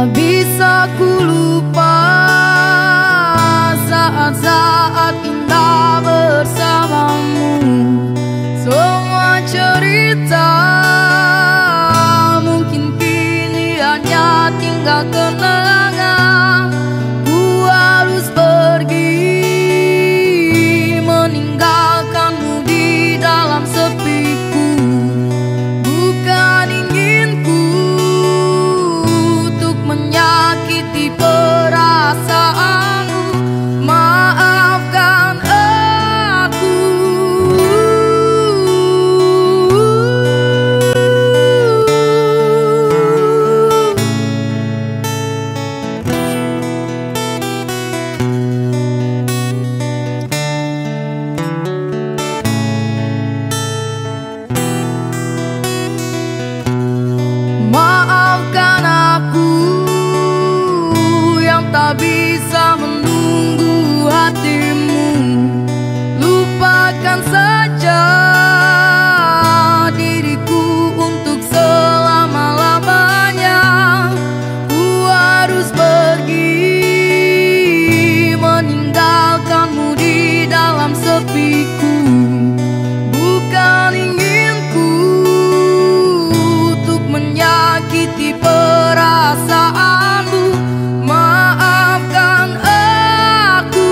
bisa ku lupa saat-saat indah bersamamu. Semua cerita mungkin kini hanya tinggal kenangan. Ku harus pergi meninggalkanmu di dalam sepiku. Bukan inginku untuk menyakiti perasaanmu. Maafkan aku. Maafkan aku yang tak bisa menunggu hatimu. Lupakan saja diriku untuk selama-lamanya. Ku harus pergi meninggalkanmu di dalam sepiku. Bukan inginku untuk menyakiti perasaanmu. Maafkan aku.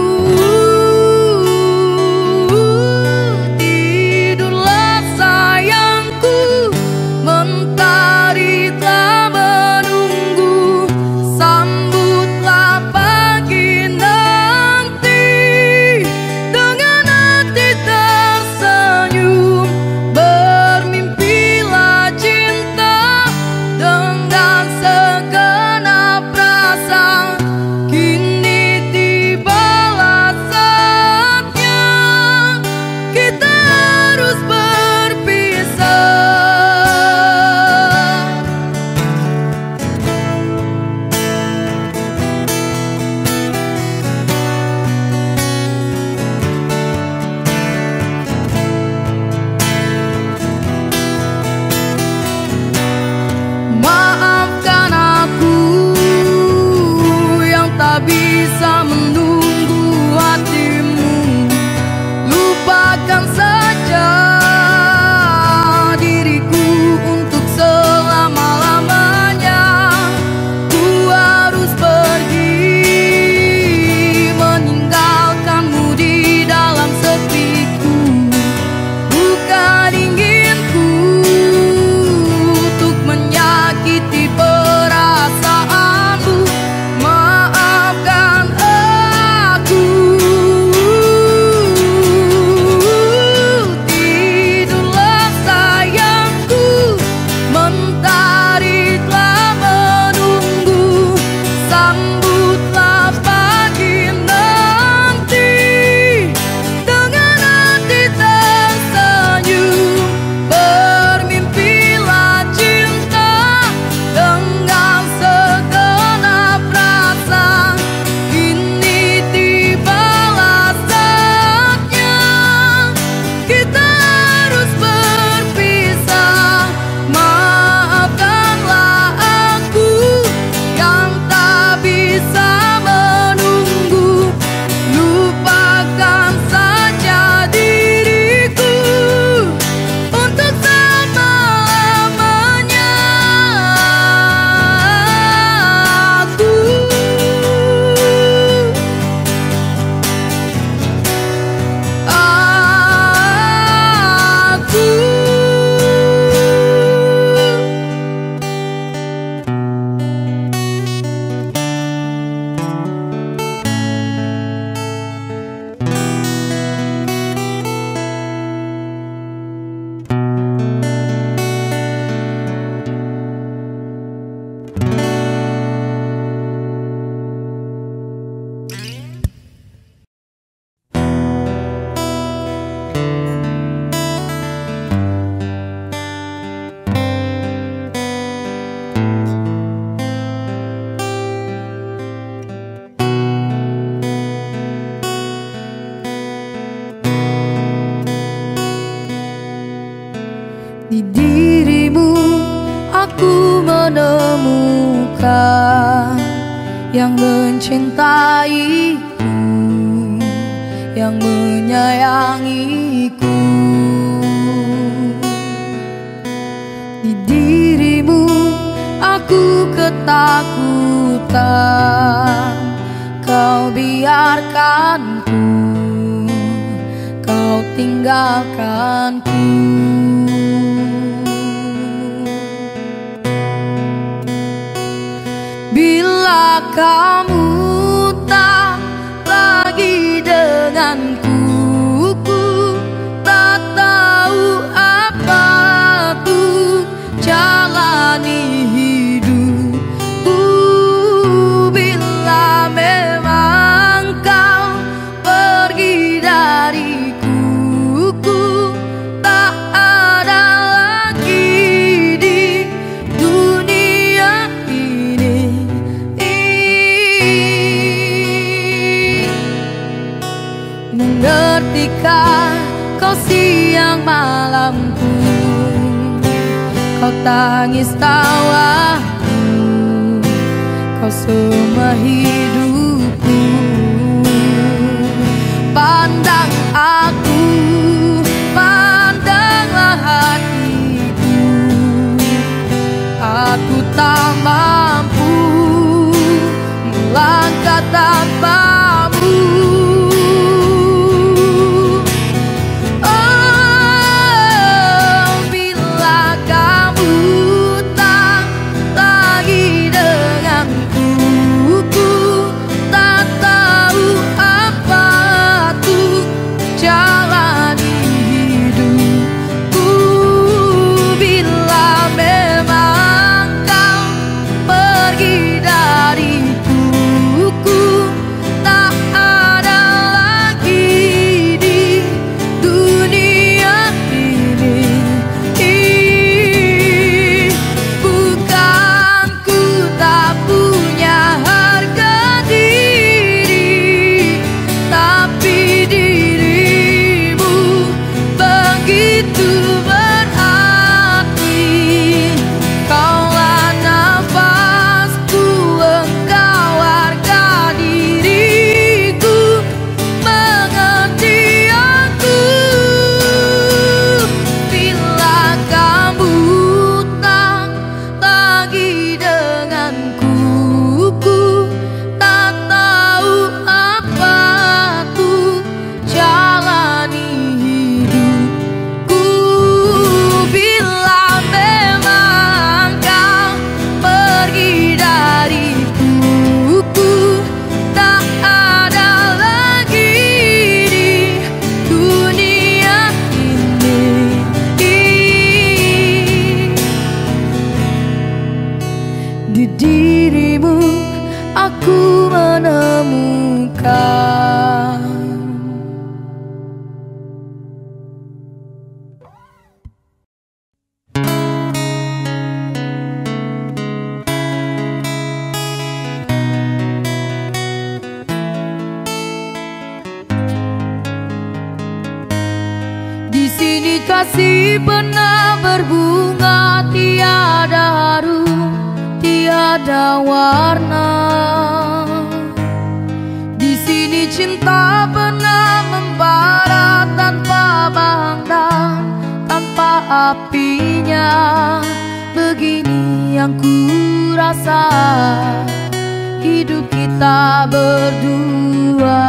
Tidurlah sayangku, mentari telah menunggu. Sambutlah pagi nanti dengan hati tersenyum. Bermimpilah cinta dengan segenap rasa. Kini tibalah saatnya kita harus berpisah. Maafkan aku yang tak bisa menunggu hatimu. Lupakan saja diriku untuk selama-lamanya. Ku harus pergi meninggalkanmu di dalam sepiku. Bukan inginku untuk menyakiti perasaanmu. Maafkan aku. Tidurlah sayangku, mentari telah menunggu. Sambutlah pagi nanti dengan hati tersenyum. Bermimpilah cinta dengan segenap rasa. Kini tibalah saatnya kita harus berpisah. Maafkanlah aku yang tak bisa menunggu. Lupakan saja diriku untuk selama-lamanya. Di dirimu aku menemukan menemukan yang mencintaiku, yang menyayangiku. Di dirimu aku ketakutan, kau biarkanku, kau tinggalkanku. Bila kamu tak lagi denganku, ku tak tahu apa tuh jalani hidupku. Bila memang kau pergi dariku, ku tak ada lagi di dunia ini. Mengertikah kau siang malamku, kau tangis tawaku, kau semua hidupku. Pandang aku, pandanglah hatiku, aku tak mampu melangkah tanpamu. Di dirimu aku menemukan di sini kasih pernah berbunga, tiada harum, tiada warna. Di sini cinta pernah membara tanpa bahan dan tanpa apinya. Begini yang ku rasa hidup kita berdua.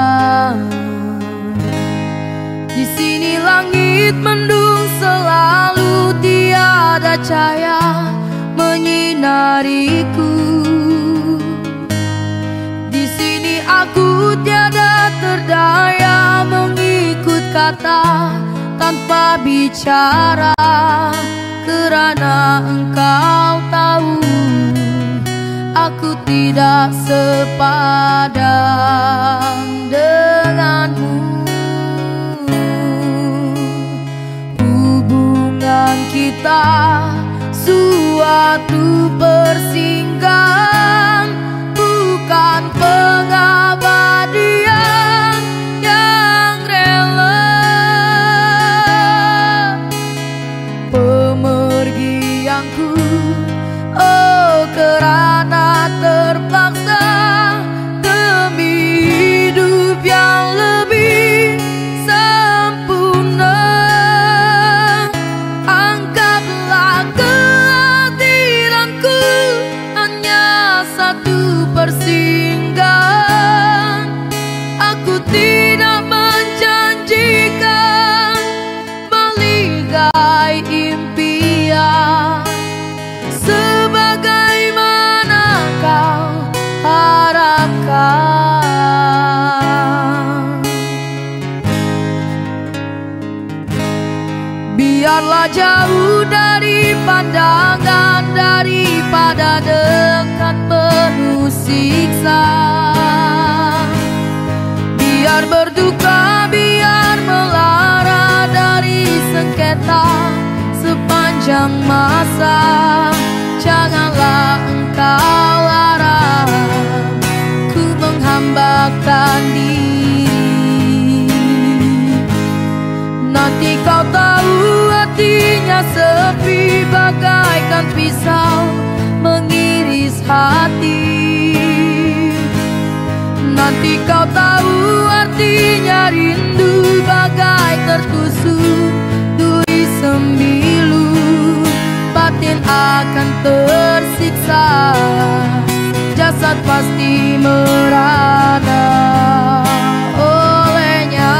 Di sini langit mendung selalu, tiada cahaya menyinariku. Di sini aku tiada terdaya mengikut kata tanpa bicara, kerana engkau tahu aku tidak sepadan denganmu. Hubungan kita suatu persinggahan, bukan pengabadian yang rela. Pemergianku, oh kerana terpaksa demi hidup yang lebih sempurna. Anggaplah kehadiranku hanya satu persinggahan. Aku tidak menjanjikan meligai impian sebagaimana kau harapkan. Biarlah jauh dari pandangan daripada dekat penuh siksa. Biar berduka, biar melara dari sengketa sepanjang masa. Janganlah engkau larang ku menghambakan diri. Nanti kau tahu artinya sepi bagaikan pisau mengiris hati. Nanti kau tahu artinya rindu bagai tertusuk duri sembilu. Batin akan tersiksa, jasad pasti merana olehnya.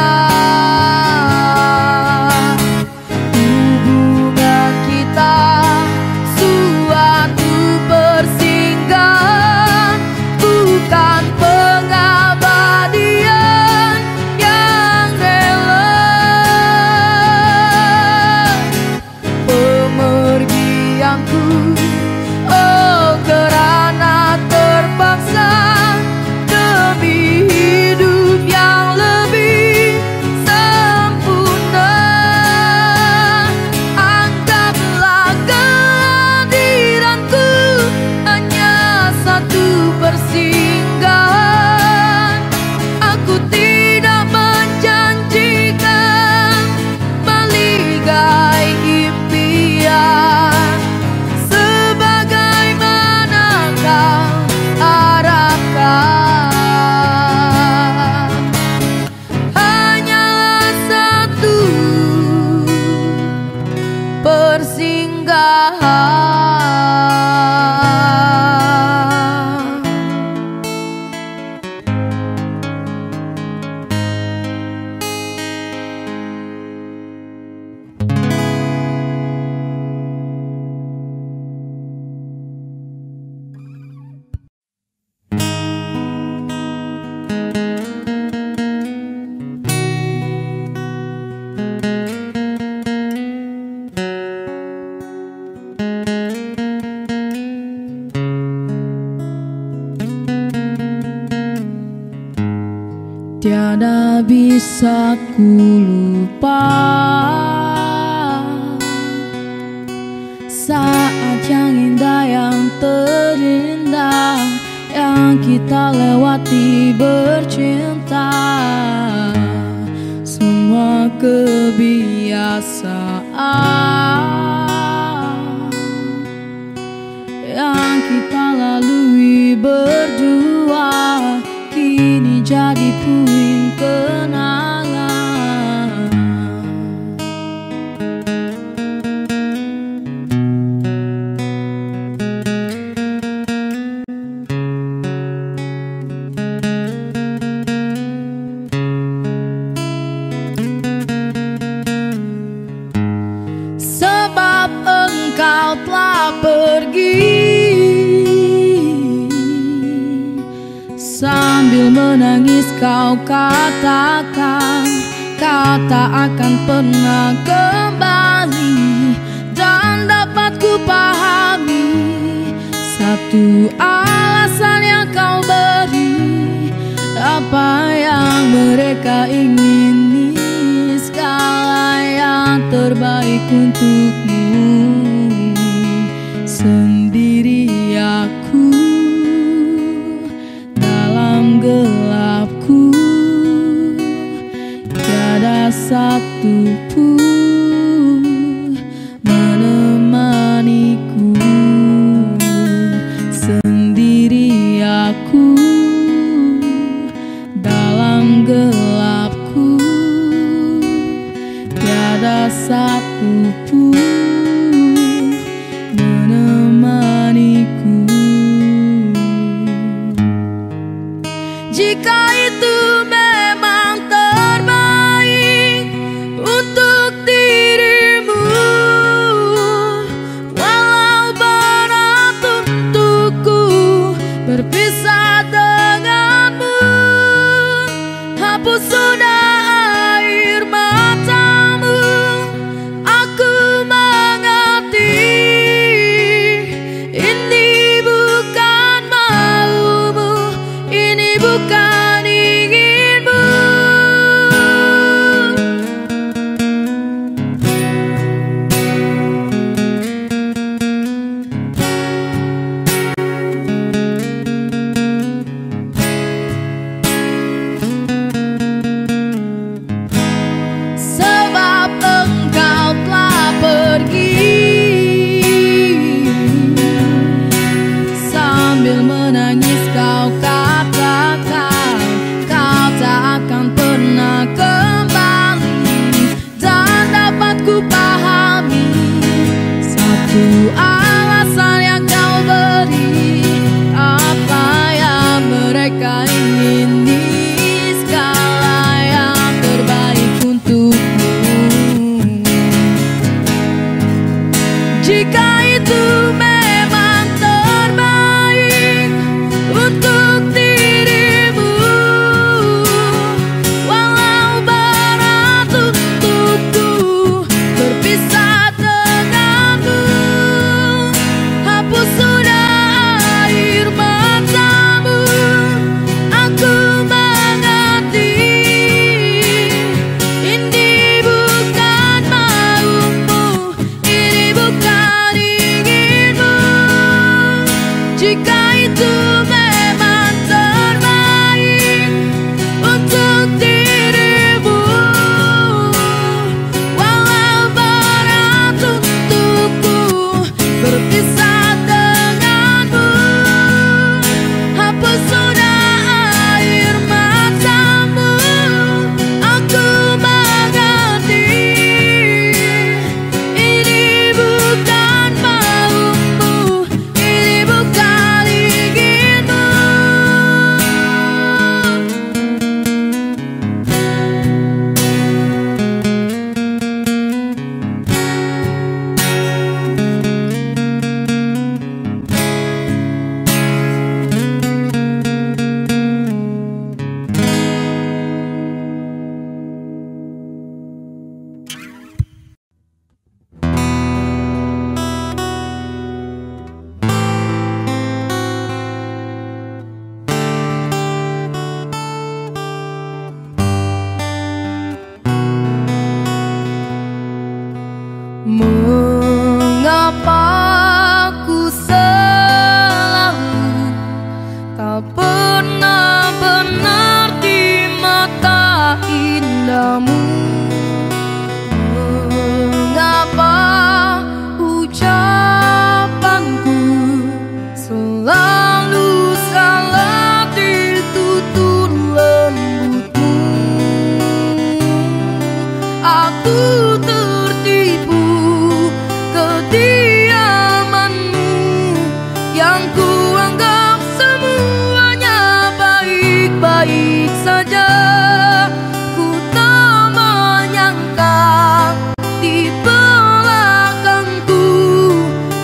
Hubungan kita suatu persinggahan, bukan pengabadian yang rela. Pemergianku, oh kerana terpaksa demi hidup yang lebih sempurna. Anggaplah kehadiranku hanya satu persinggahan. Aku tidak menjanjikan meligai impian sebagaimana kau harapkan. Hanyalah satu persinggahan. Tiada bisa ku lupa saat yang indah, yang terindah yang kita lewati bercinta. Semua kebiasaan yang kita lalui berdua kini jadi puing kenangan. Sebab engkau telah pergi, sambil menangis kau katakan kau tak akan pernah kembali. Dan dapat ku pahami satu alasan yang kau beri, apa yang mereka ingini segala yang terbaik untukmu. Sendiri aku dalam gelapku, tiada satu pun menemaniku. Sendiri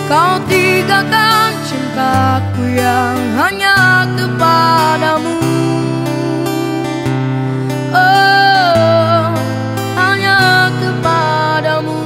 Kau tinggalkan cintaku yang hanya kepadamu. Oh, hanya kepadamu.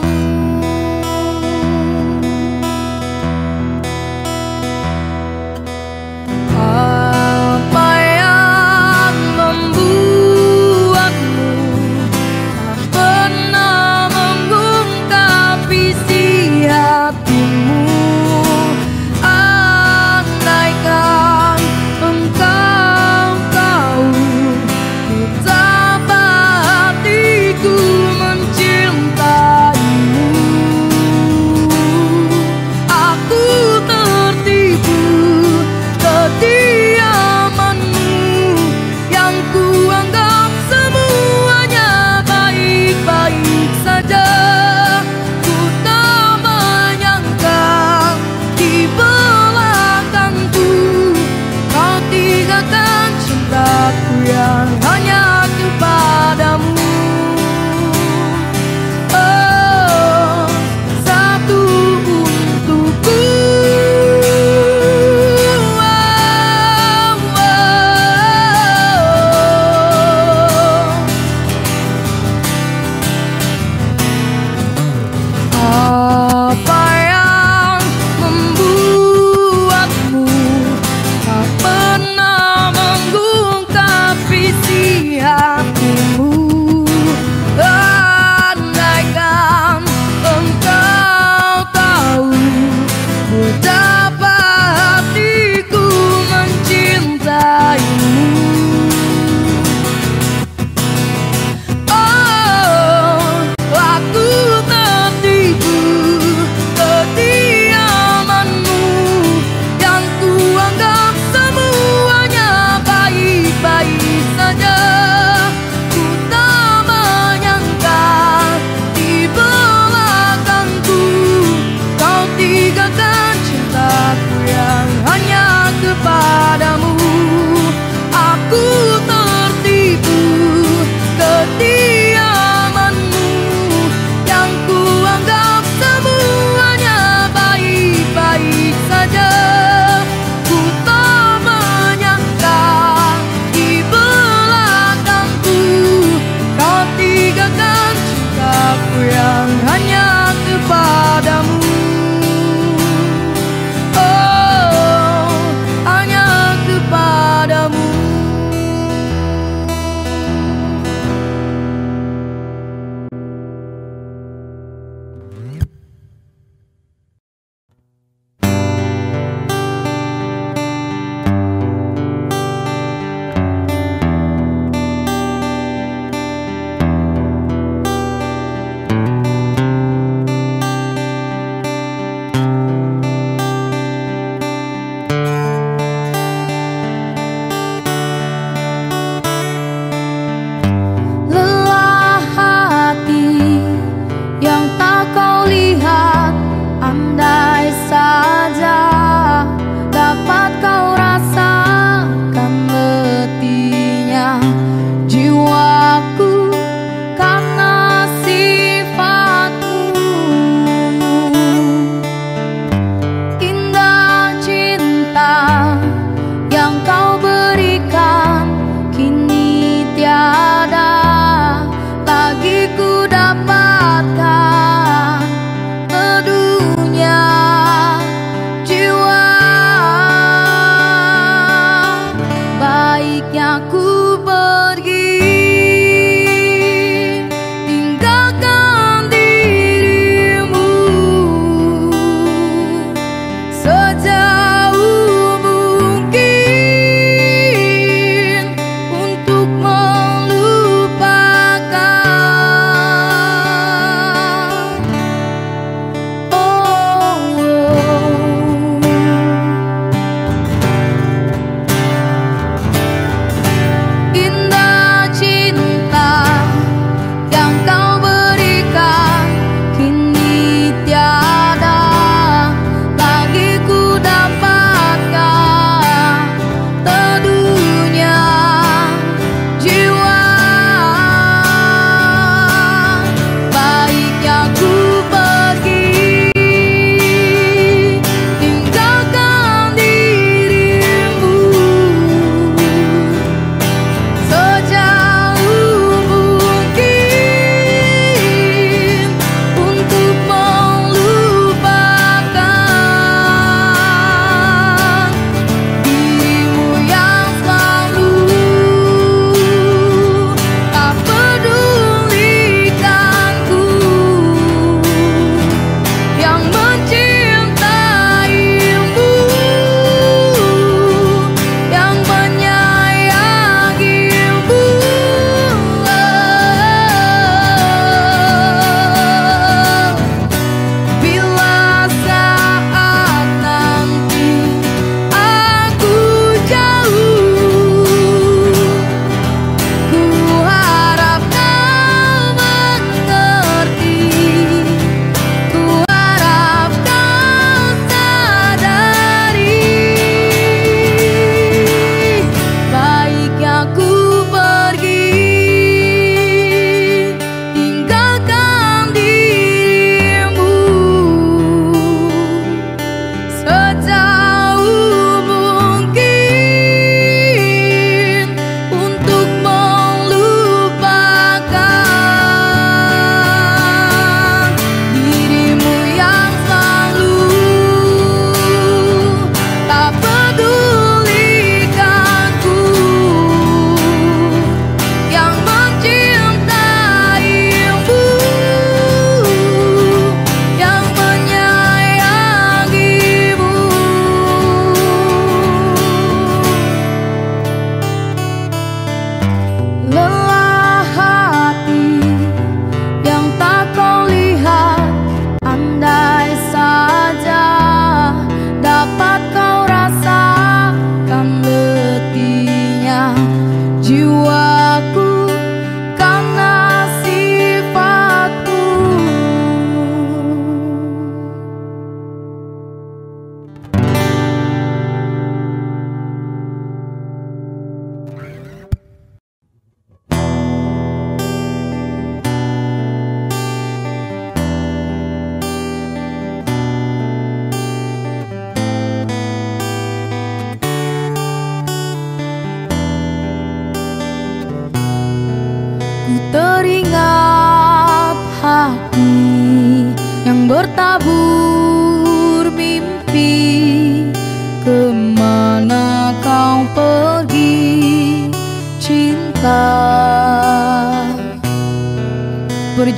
Apa yang membuatmu tak pernah mengungkap isi hatimu? Andaikan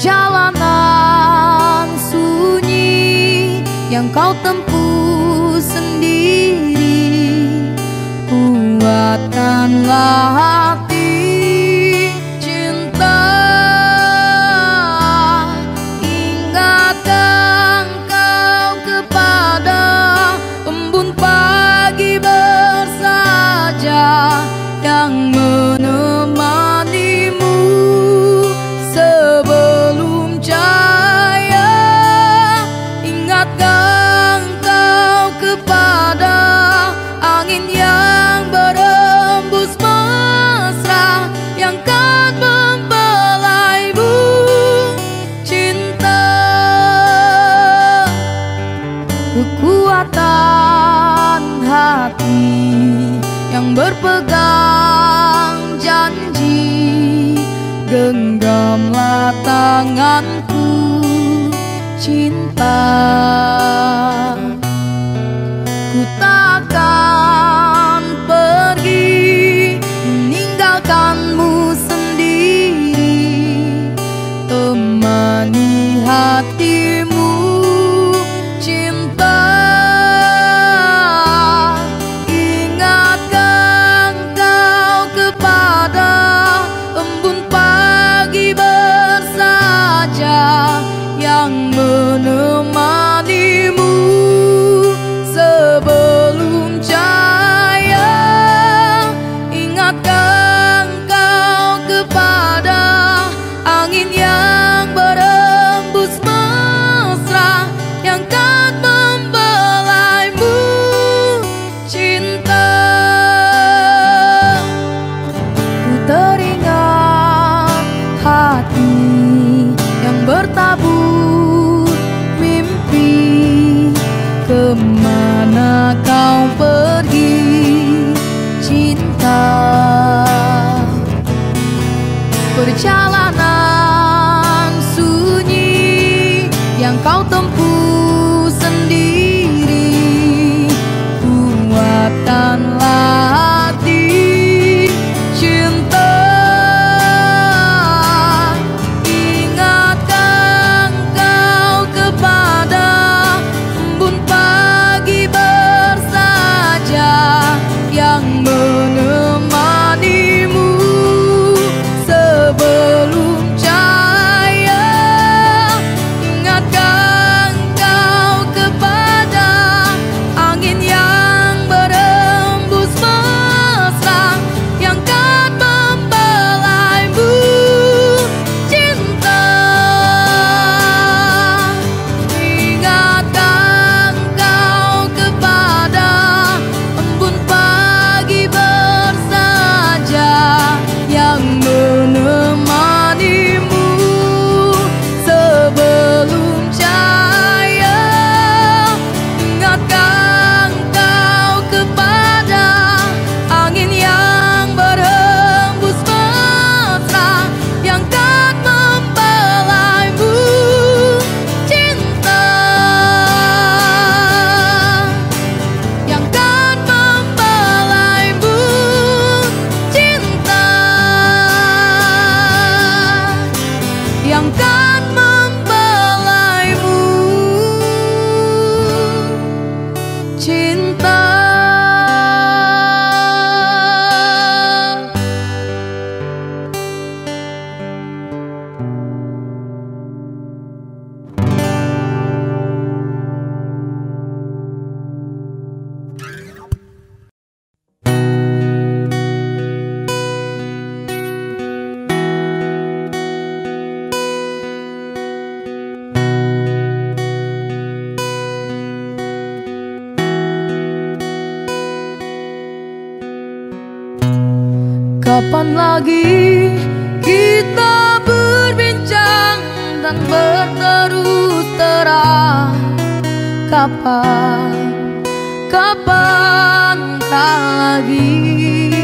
Perjalanan sunyi yang kau tempuh sendiri, kuatkanlah hati cinta. Ingatkan kau kepada embun pagi bersaja yang menemanimu sebelum cahaya. Ingatkan kau kepada angin yang berembus mesra yang kan membelaimu cinta. Kekuatan hati yang berpegang janji, genggamlah tanganku cinta. Ku takkan pergi meninggalkanmu sendiri, temani hatimu cinta. Ingatkan kau kepada embun pagi bersaja yang menemanimu sebelum cahaya. Ingatkan kau kepada angin yang berembus mesra yang kan membelaimu cinta. Ku teringat hati yang bertabur mimpi, kemana kau pergi cinta. Perjalanan sunyi yang kau tempuh sendiri, kuatkanlah hati cinta. Ingatkan kau kepada embun pagi bersaja yang menemanimu sebelum cahaya. Ingatkan kau kepada angin yang berembus mesra yang kan membelaimu cinta. Ingatkan kau kepada embun pagi bersaja yang menemanimu sebelum cahaya. Ingatkan kau kepada angin yang berembus mesra yang kan membelaimu cinta. Yang kan membelaimu cinta. Yang kan membelaimu cinta. Kapan lagi kita berbincang dan berterus terang? Kapankah lagi?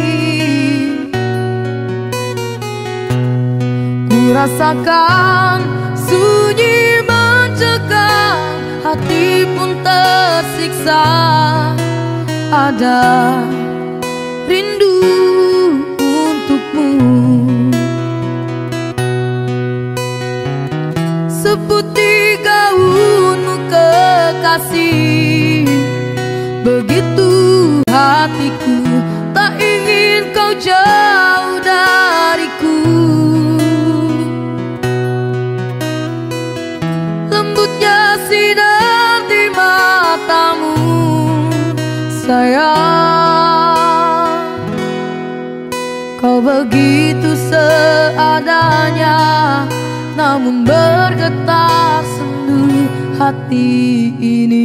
Ku rasakan sunyi mencekam, hati pun tersiksa. Ada rindu untukmu. kekasih. Begitu hatiku tak ingin kau jauh dariku. Lembutnya sinar di matamu sayang, kau begitu seadanya, namun bergetar sendu hati ini.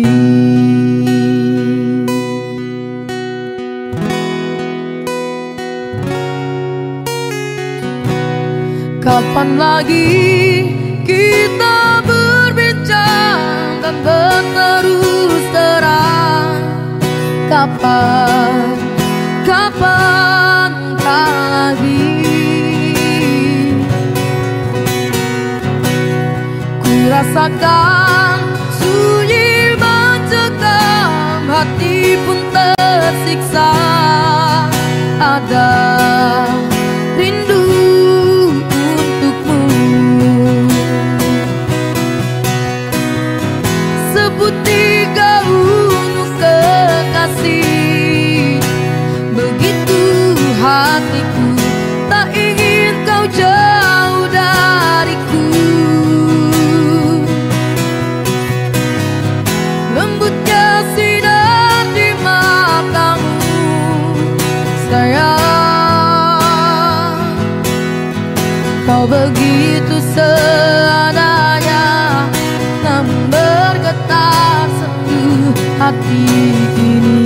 Kapan lagi kita berbincang dan berterus terang? Kapan lagi? Ku rasakan sunyi mencekam, hati pun tersiksa. Ada rindu untukmu, sebuti gaunmu kekasih. Begitu hatiku tak ingin kau jauh dariku. Lembutnya sinar di matamu sayang, kau begitu seadanya, namun bergetar sendu hati ini.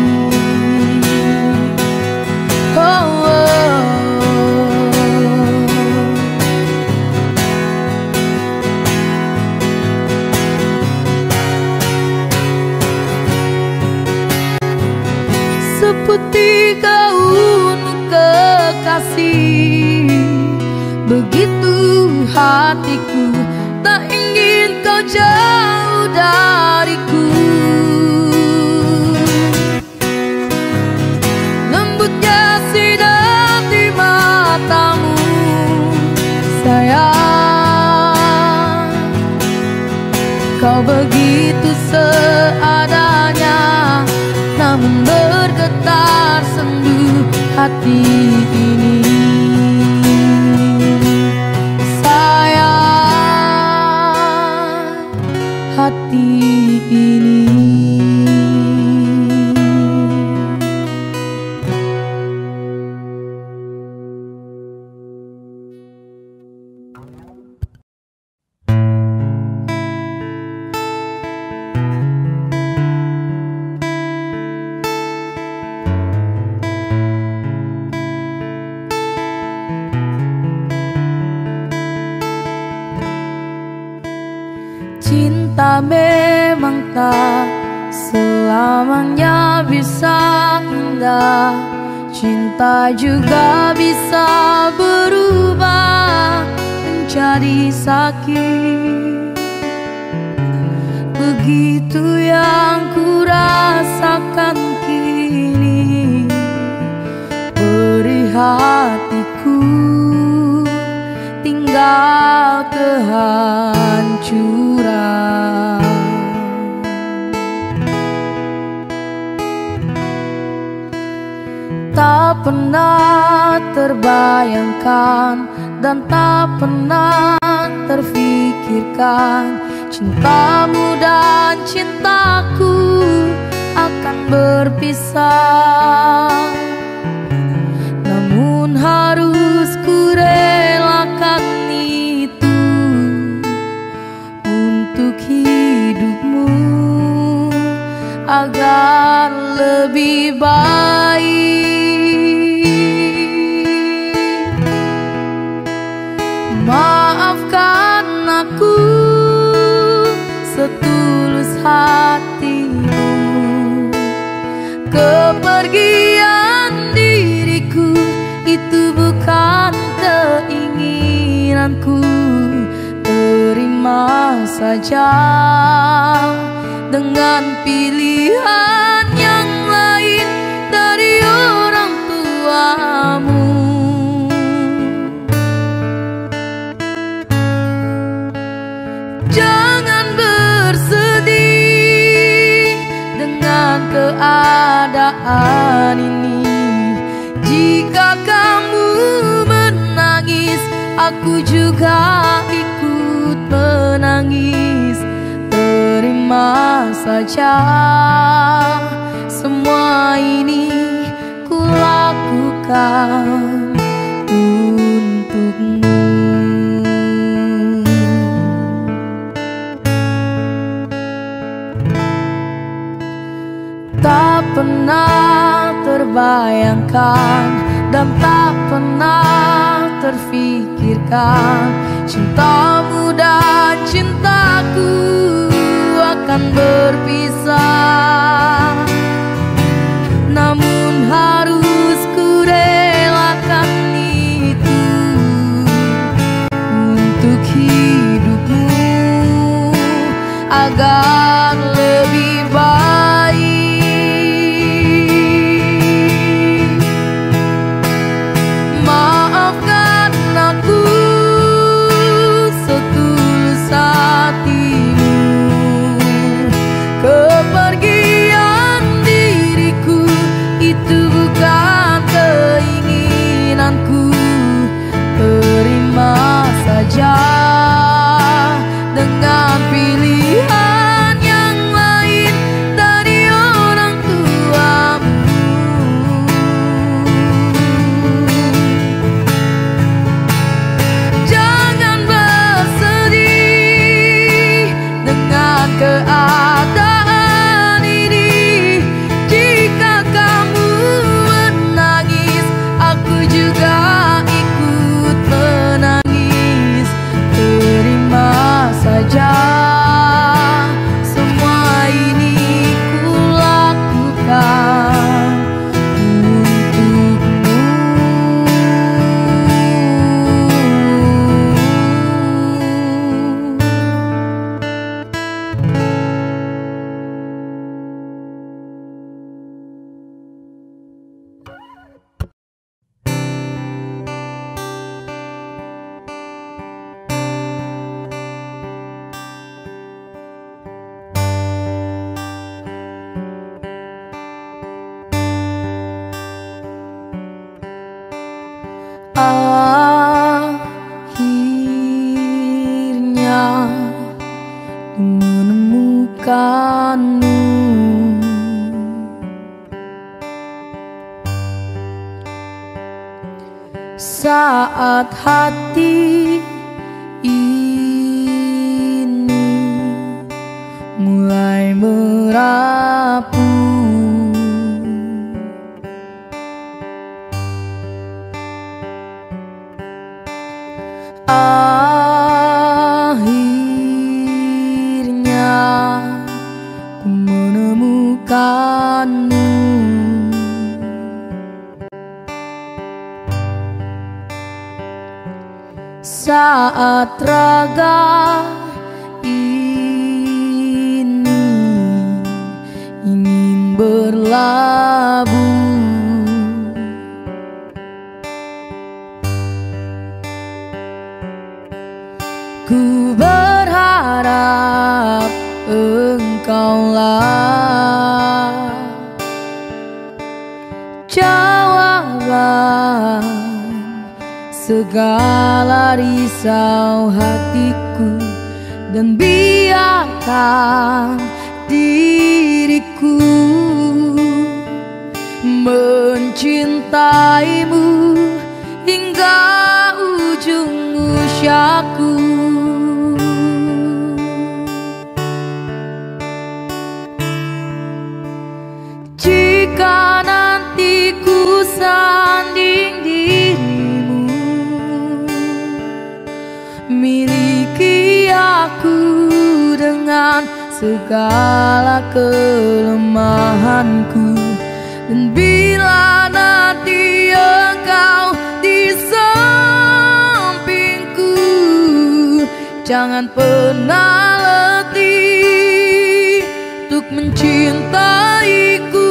Oh, seperti gaunmu kekasih. Begitu hatiku tak ingin kau jauh dariku. Lembutnya sinar di matamu sayang, kau begitu seadanya, namun bergetar sendu hati ini. Sayang, hati ini. Cinta memang tak selamanya bisa indah. Cinta juga bisa berubah menjadi sakit. Begitu yang ku rasakan kini. Beri hatiku tinggal kehancuran. Tak pernah terbayangkan dan tak pernah terfikirkan cintamu dan cintaku akan berpisah. Namun harus ku relakan itu untuk hidupmu agar lebih baik. Maafkan aku setulus hatimu. Kepergian diriku itu bukan keinginanku. Terima saja dengan pilihan yang lain dari orang tuamu. Jangan bersedih dengan keadaan ini. Jika kamu menangis, aku juga ikut menangis. Terima saja, semua ini ku lakukan untukmu. Tak pernah terbayangkan dan tak pernah terfikirkan cintamu dan cintaku akan berpisah. Namun harus ku relakan itu untuk hidupmu agar lebih baik. Maafkan aku setulus hatimu. Kepergian diriku itu bukan keinginanku. Terima saja dengan pilihan yang lain dari orang tuamu. Jangan bersedih dengan keadaan ini. Jika kamu menangis, aku juga ikut menangis. Terima saja, semua ini ku lakukan untukmu. Akhirnya menemukanmu. Saat hati ini mulai merapu, akhirnya ku menemukanmu. Saat raga ini ingin berlabuh, ku berharap engkaulah jawaban segala risau hatiku, dan biarkan diriku mencintaimu hingga ujung usiaku. Jika nanti ku sanding dirimu, miliki aku dengan segala kelemahanku. Dan bila nanti engkau di sampingku, jangan pernah letih untuk mencintaiku.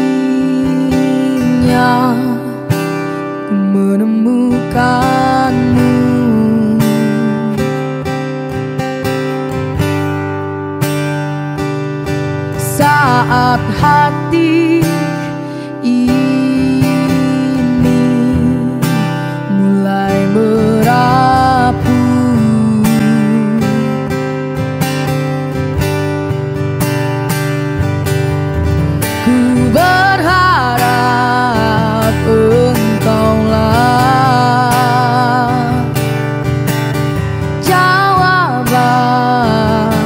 Akhirnya ku menemukan saat hati ini mulai merapuh. Ku berharap engkaulah jawaban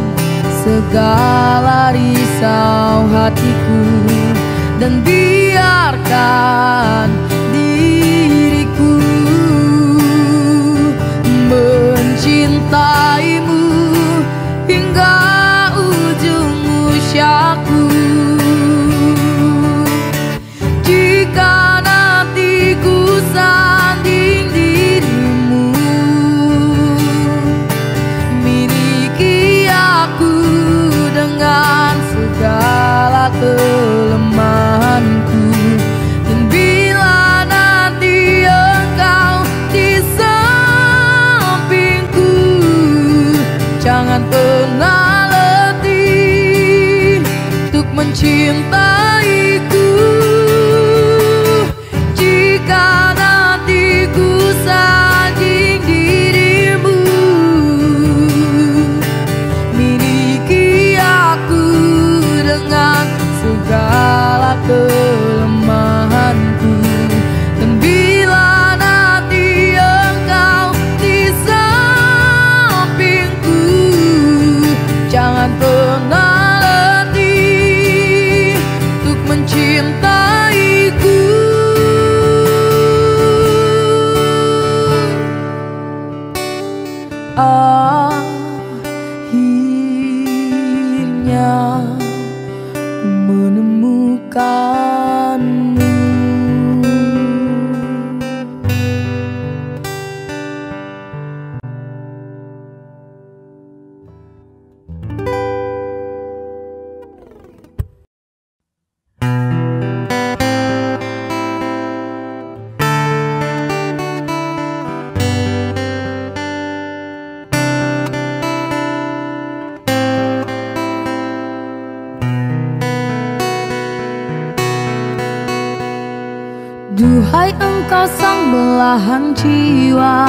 segala risau hatiku, dan biarkan diriku mencintaimu hingga ujung usiaku. Jika nanti ku sanding dirimu, miliki aku dengan segala kelemahanku. Dan bila nanti engkau di sampingku, jangan pernah letih untuk mencintaiku. Jika nanti ku sanding dirimu, miliki aku dengan segala kelemahanku. Dan bila nanti engkau di sampingku, jangan pernah letih untuk mencintaiku. Akhirnya menemukanmu. Duhai engkau sang belahan jiwa,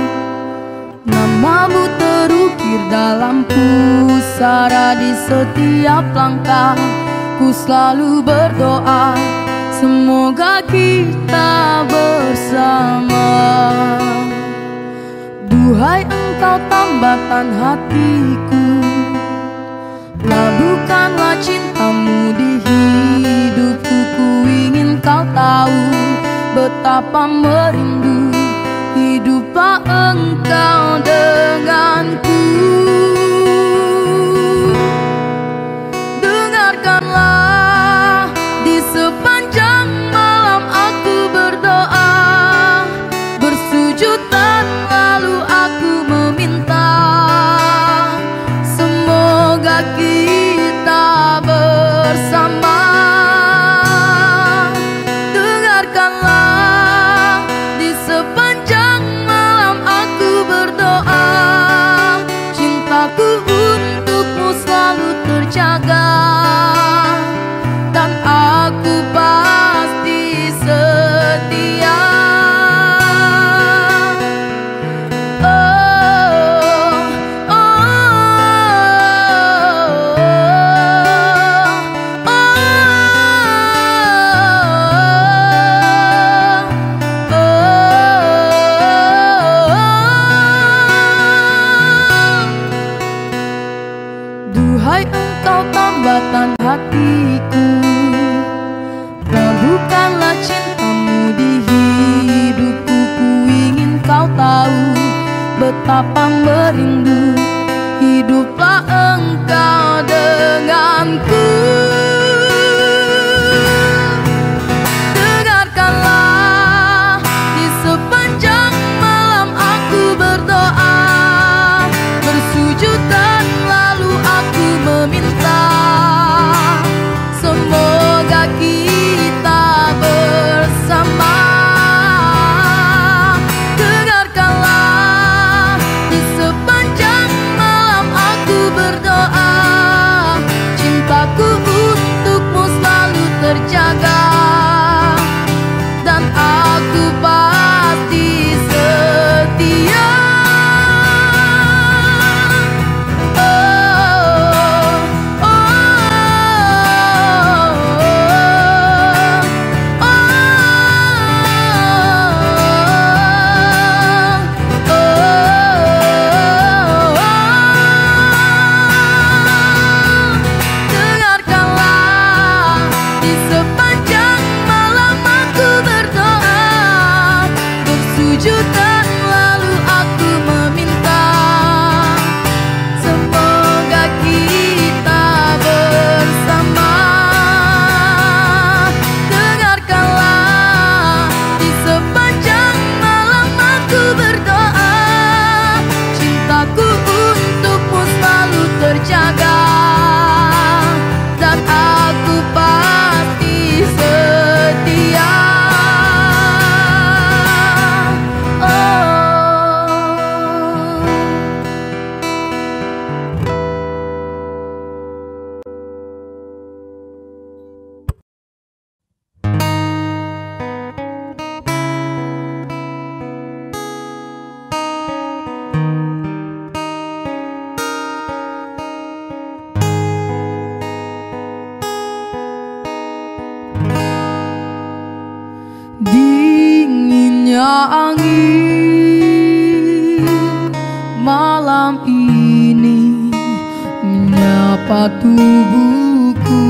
namamu terukir dalam pusara. Di setiap langkah ku selalu berdoa, semoga kita bersama. Duhai engkau tambatan hatiku, labuhkanlah cintamu di hidupku. Ku ingin kau tahu betapa merindu hiduplah engkau denganku. Dengarkanlah di sepanjang malam aku berdoa, bersujud dan lalu aku meminta, semoga kita bersama. Untukmu selalu terjaga, dan aku pasti setia. Duhai engkau tambatan hatiku, labuhkanlah cintamu di hidupku. Ku ingin kau tahu betapa merindu hiduplah engkau denganku. Dengarkanlah di sepanjang malam aku berdoa, bersujud dan lalu aku meminta, semoga kita bersama. Dengarkanlah di sepanjang malam aku berdoa, cintaku sapa tubuhku.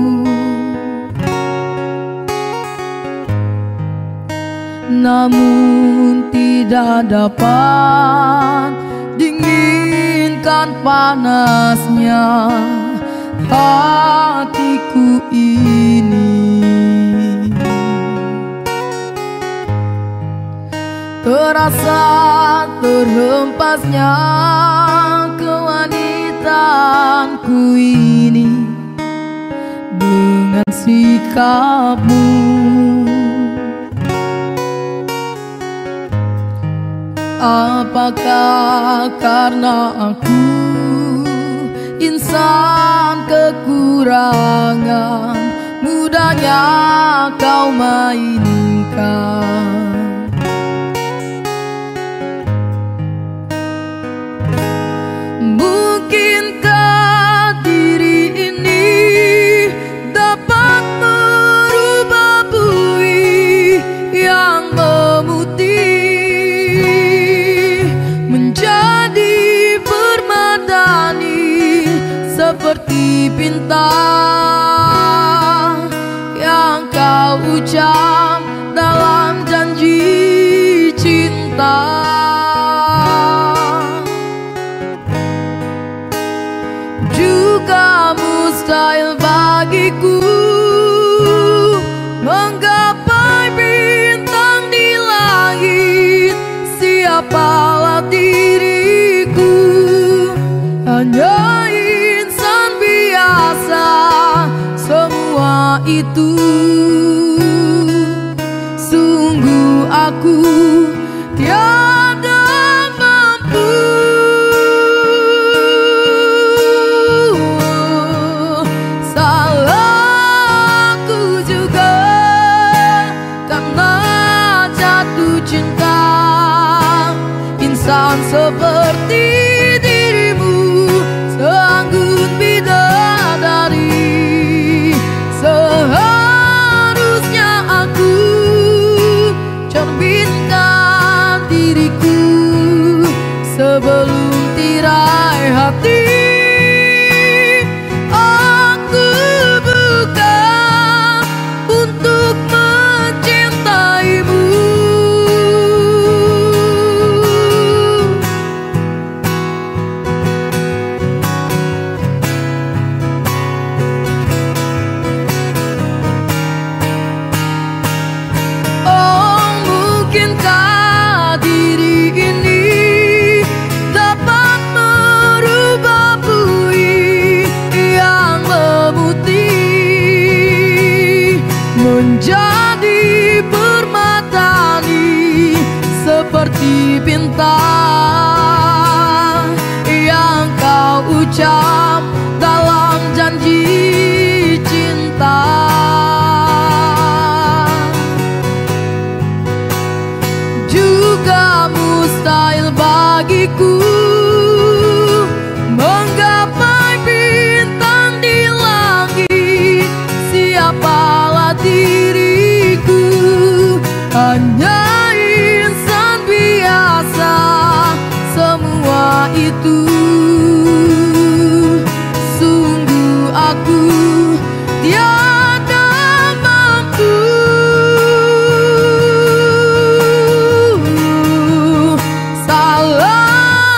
Namun tidak dapat dinginkan panasnya hatiku ini. Terasa terhempasnya kewanitanku ini dengan sikapmu. Apakah karena aku insan kekurangan, mudahnya kau mainkan? Mungkinkah diri ini dapat merubah bui yang memutih menjadi permadani seperti bintang yang kau ucap dalam janji cinta? Juga mustahil bagiku menggapai bintang di langit. Siapalah diriku, hanya insan biasa. Semua itu sungguh aku tiada mampu. Salahku juga karena jatuh cinta insan seperti dirimu, seanggun bidadari. Seharusnya aku cerminkan diriku sebelum tirai hati. Aku bukan untuk mencintaimu. Oh, mungkinkah diri ini dapat merubah bui yang memutih menjadi permadani seperti bintang yang kau ucap dalam janji cinta? Juga mustahil bagiku menggapai bintang di langit. Siapalah diriku, hanya insan biasa. Semua itu sungguh aku tiada mampu. Salahku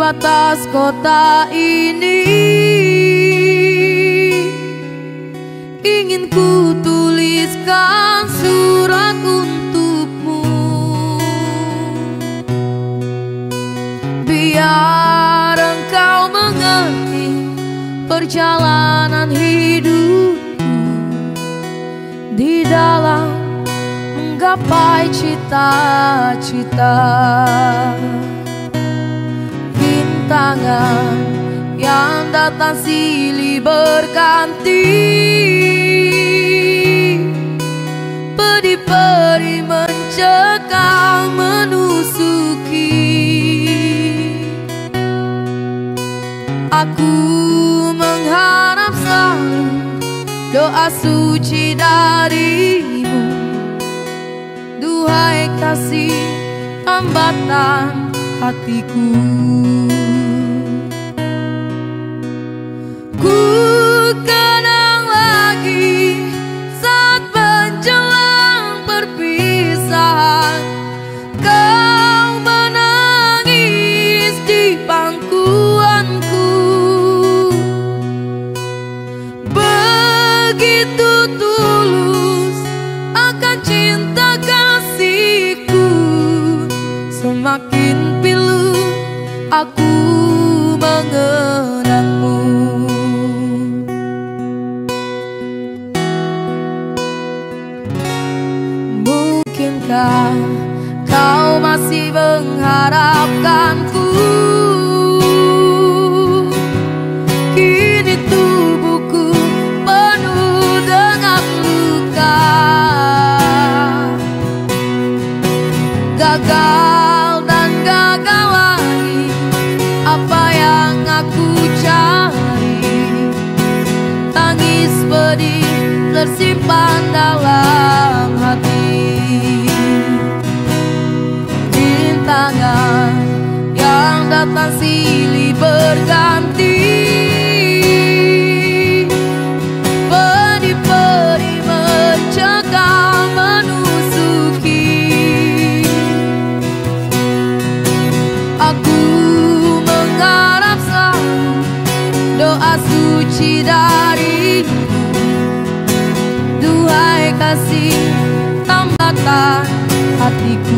batas kota ini, ingin ku tuliskan surat untukmu, biar engkau mengerti perjalanan hidupku di dalam menggapai cita-cita. Bintangan yang datang silih berganti, peri-peri mencekam menusuki. Aku mengharap selalu doa suci darimu, duhai kasih tambatan hatiku. Ku kenang lagi saat menjelang perpisahan, kau menangis di pangkuanku. Begitu tulus akan cinta kasihku, semakin pilu aku mengenangmu. Mungkinkah kau masih mengharapkanku? Kini tubuhku penuh dengan luka, gagal dan gagal lagi apa yang aku cari. Tangis pedih tersimpan dalam hati. Bintangan yang datang silih berganti, peri-peri mencekam menusuki. Aku mengharap selalu doa suci darimu, duhai kasih tambatan hatiku.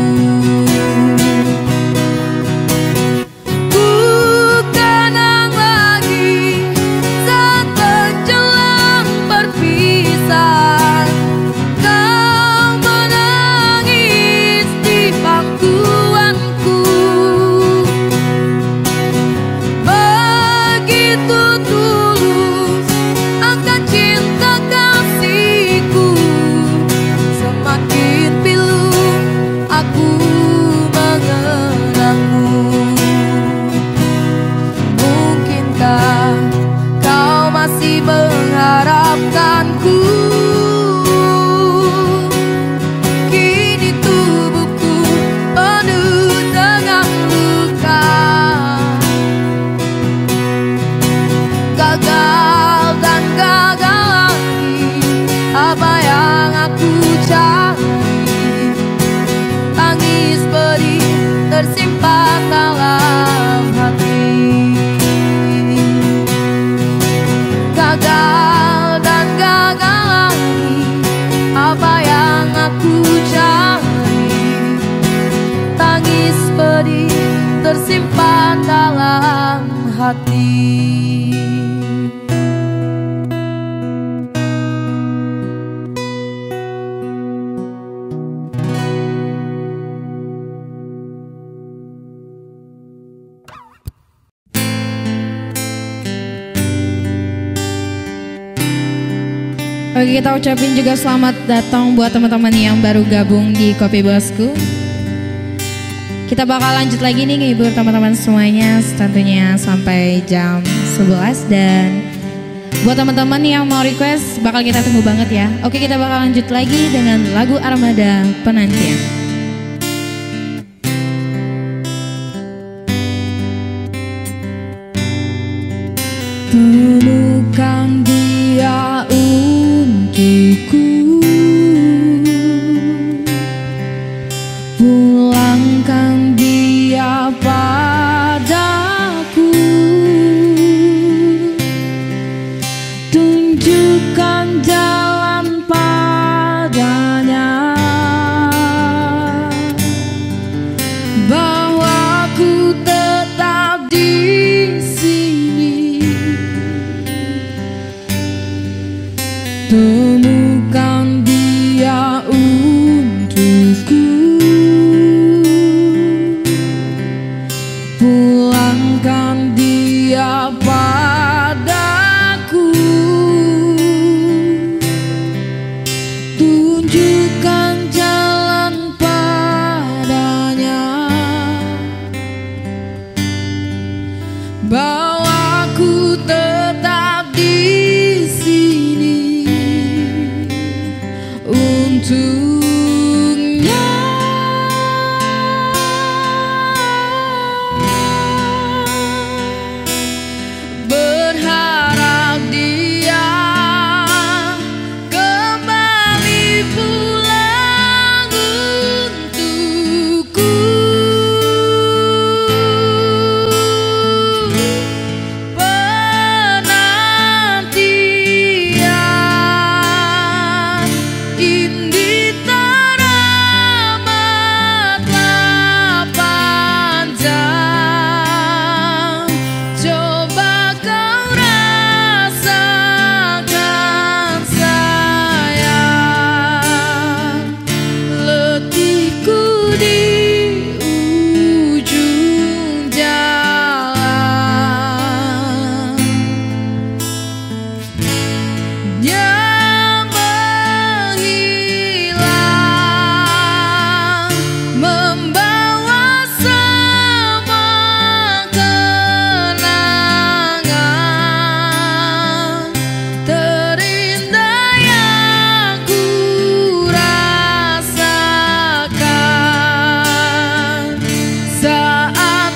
Ku kenang lagi saat menjelang perpisahan, kau menangis di pangkuanku. Begitu tulus akan cinta kasihku, semakin pilu aku mengenangmu. Mungkinkah kau masih mengharapkanku? Kini tubuhku penuh dengan luka, gagal dan gagal lagi apa yang aku cari. Tangis pedih tersimpan dalam hati. Gagal dan gagal lagi apa yang aku cari. Tangis pedih tersimpan dalam hati. Oke, kita ucapin juga selamat datang buat teman-teman yang baru gabung di Kopi Bosku. Kita bakal lanjut lagi nih ngehibur teman-teman semuanya tentunya sampai jam 11. Dan buat teman-teman yang mau request bakal kita tunggu banget ya. Oke, kita bakal lanjut lagi dengan lagu Armada Penantian. Temukan dia untukku, pulangkan dia pada bahwa ku tetap di sini untuknya. Berharap dia kembali pulang untukku. Penantian ini teramatlah panjang. Coba kau rasakan sayang, letihku di ujung jalan. Dia menghilang, membawa semua kenangan terindah yang ku rasakan saat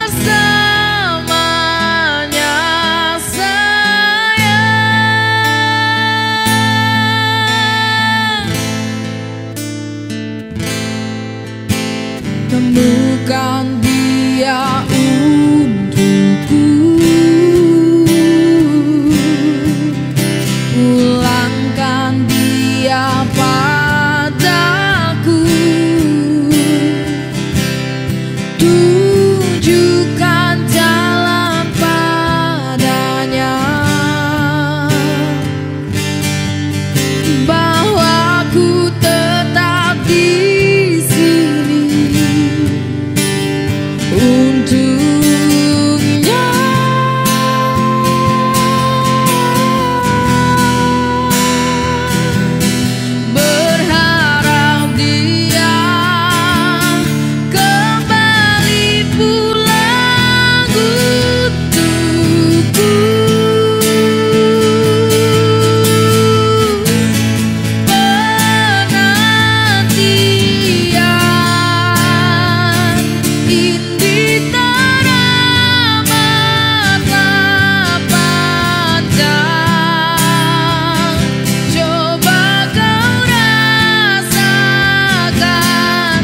bersamanya sayang. Temukan dia untukku, pulangkan dia padaku, tunjukkan jalan padanya, bahwa ku tetap di sini untuknya. Berharap dia kembali pulang untukku. Penantian ini teramatlah panjang. Coba kau rasakan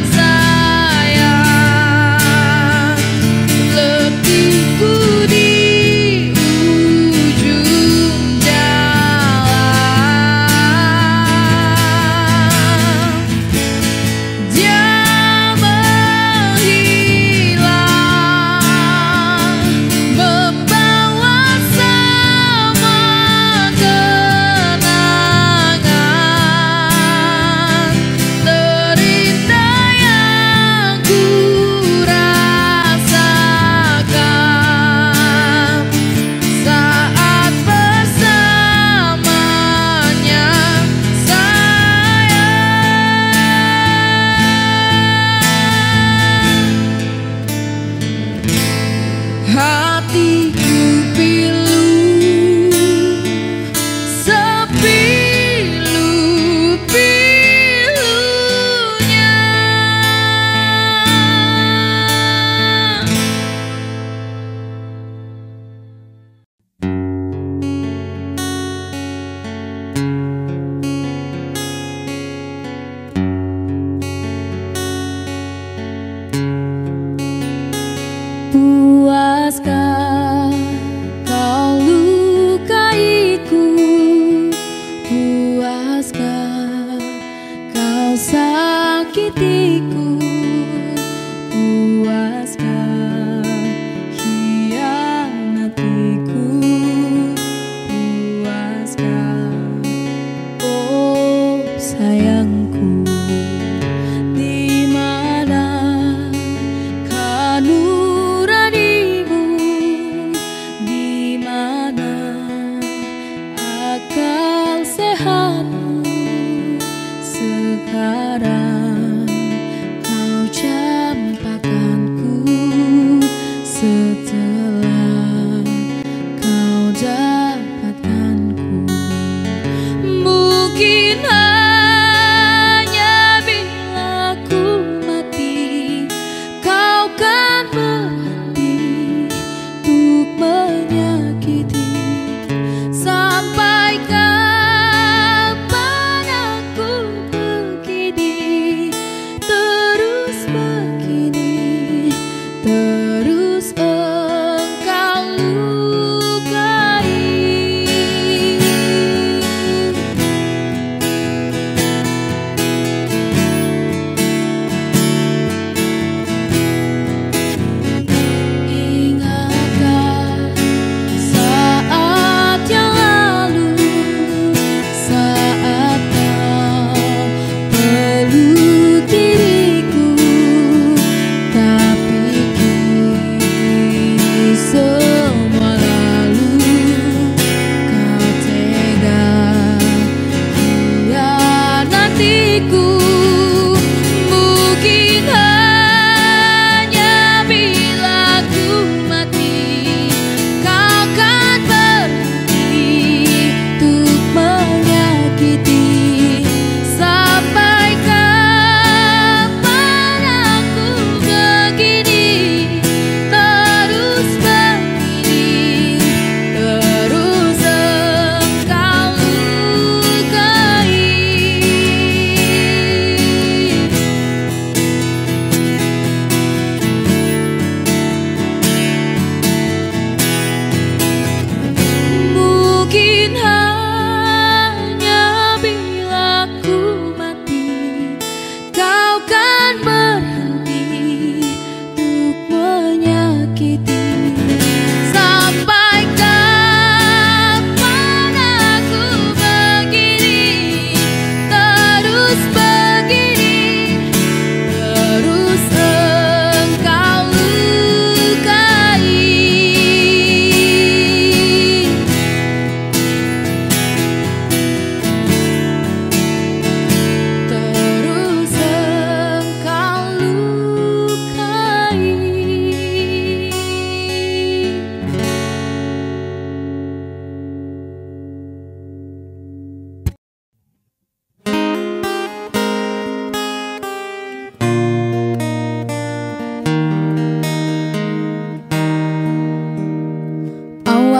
sayang, letihku di ujung jalan. Dia menghilang, membawa semua kenangan terindah yang ku rasakan saat bersamanya sayang. Hatiku pilu sepilu-pilunya. Puaskah kau lukaiku? Puaskah kau sakitiku? Puaskah hianatiku? Puaskah, oh sayangku, di mana nuranimu?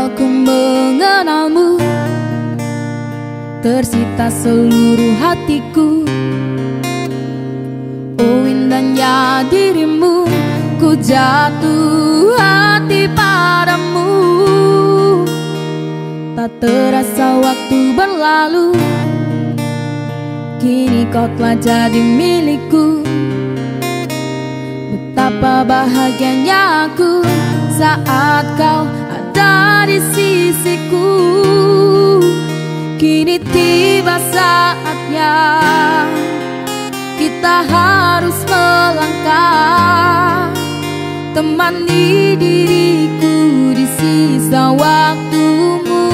awal ku mengenalmu, tersita seluruh hatiku. Oh indahnya dirimu, ku jatuh hati padamu. Tak terasa waktu berlalu, kini kau telah jadi milikku. Betapa bahagianya aku saat kau ada di sisiku. Kini tiba saatnya kita harus melangkah, temani diriku di sisa waktumu.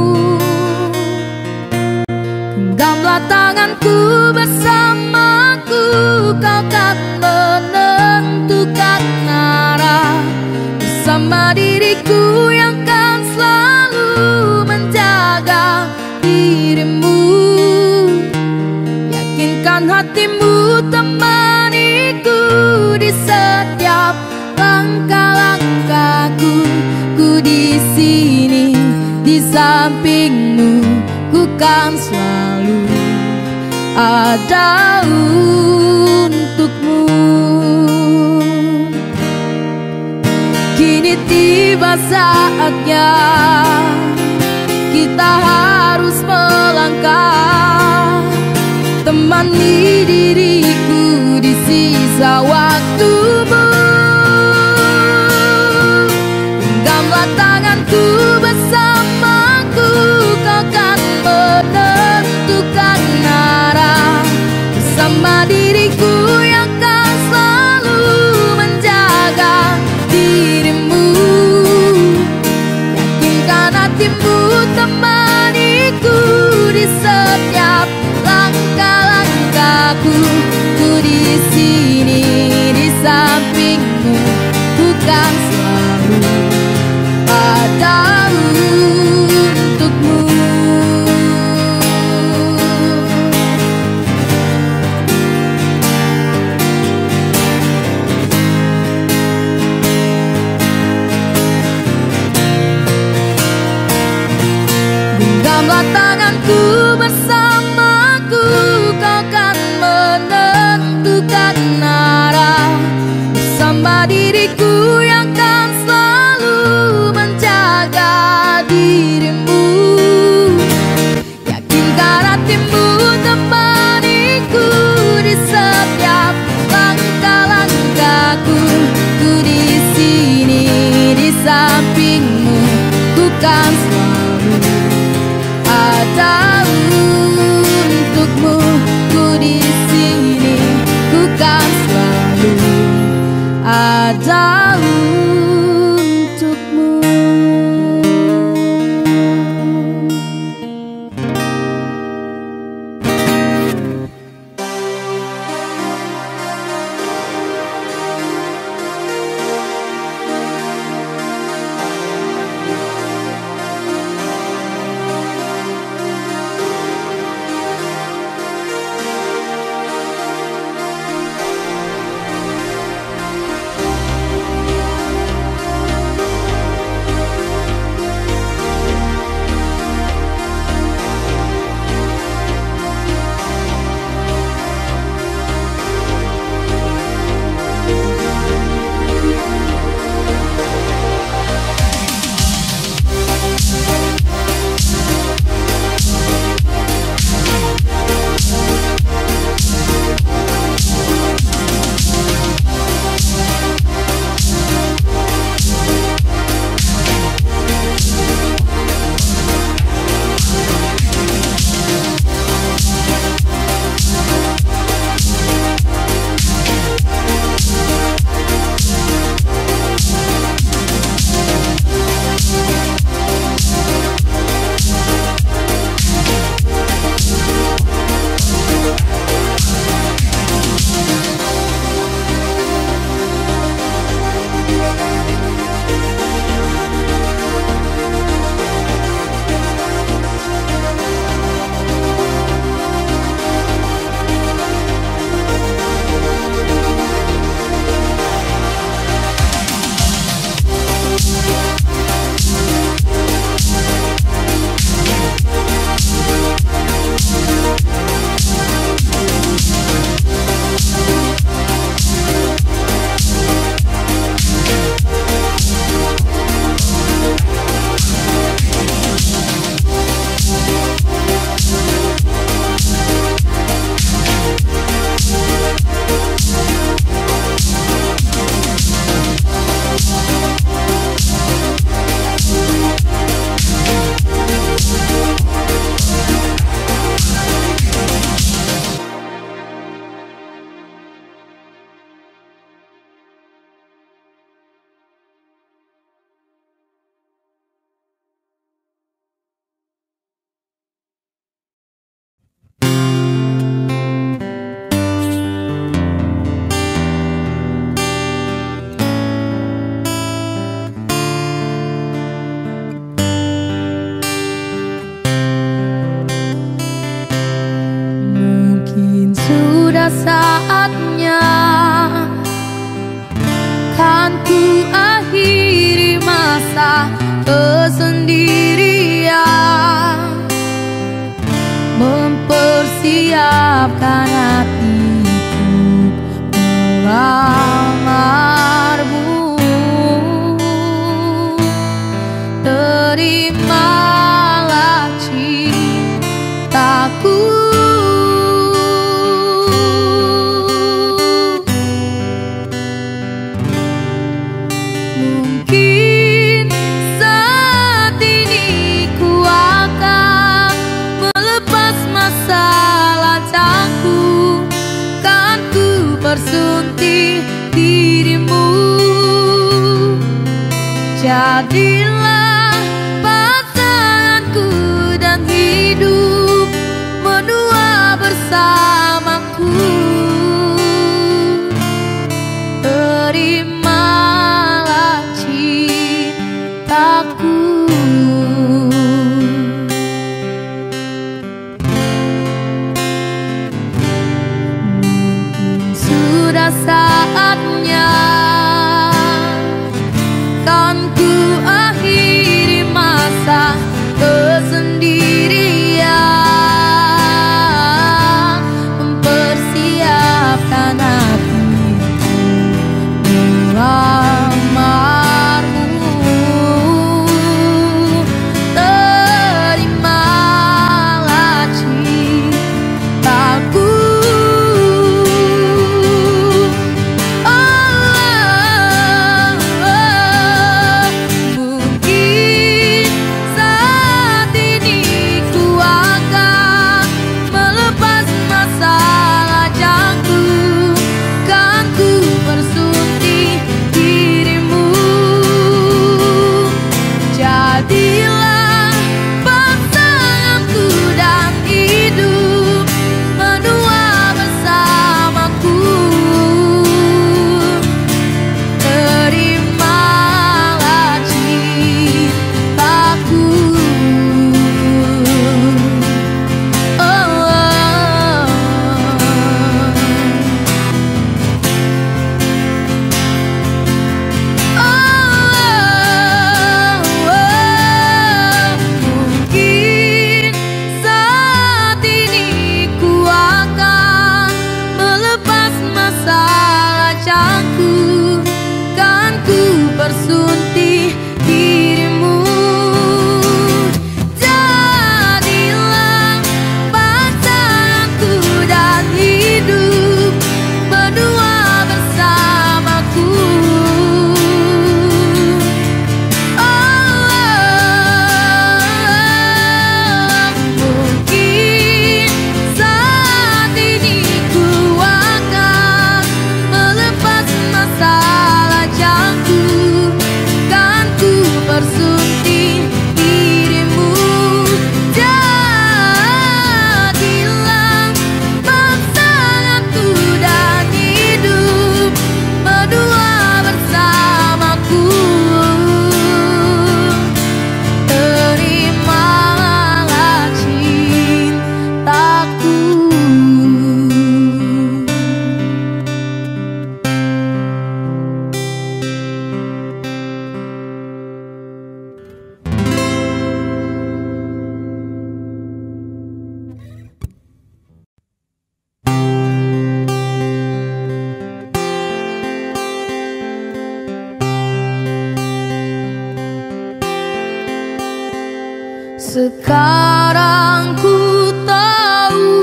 Genggamlah tanganku bersamaku, kau kan menentukan arah. Bersama diriku yang kan selalu menjaga dirimu. Yakinkan hatimu, temaniku di setiap langkah-langkahku. Ku di sini di sampingmu, ku kan selalu ada untukmu. Kini tiba saatnya kita harus melangkah, temani diriku di sisa waktumu. Genggamlah tanganku bersamaku, kau kan menentukan arah. Bersama diriku yang kan selalu menjaga dirimu. Yakinkan hatimu, temaniku di setiap langkah-langkahku. Ku di sini di sampingmu, ku kan selalu ada untukmu. Genggamlah tanganku bersamaku, kau kan menentukan arah. Bersama diriku yang kan selalu menjaga dirimu. Yakinkan hatimu, temaniku di setiap langkah-langkahku. Ku di sini di sampingmu, ku kan selalu ada untukmu. Ku di sini, ku kan selalu ada untukmu. saatnya kan ku akhiri masa kesendirian, mempersiapkan hatiku melamarmu. Terimalah cintaku, mungkin saat ini ku akan melepas masalah cangku, kan ku bersunting dirimu. Jadilah pasanganku dan hidup menua bersamaku. Terimalah cintaku. Sudah saatnya kan ku akhiri masa kesendirian, mempersiapkan hatiku melamarmu. Terimalah cintaku. Bersunting dirimu. Jadilah pasanganku dan hidup berdua bersamaku. Mungkin saat ini ku akan melepas masalah jangku, bersunting dirimu. Jadilah pasanganku dan hidup berdua bersamaku. Terimalah cintaku. Sekarang ku tahu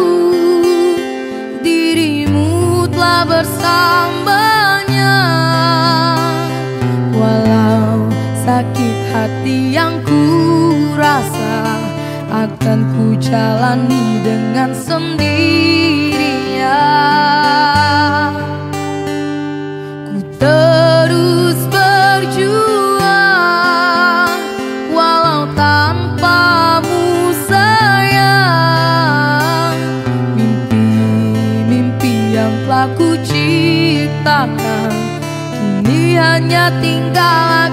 dirimu telah bersamanya, walau sakit hati yang ku rasa akan ku jalani dengan sendirian. Ku terus berjuang walau tanpamu sayang. Mimpi-mimpi yang telah ku ciptakan kini hanya tinggal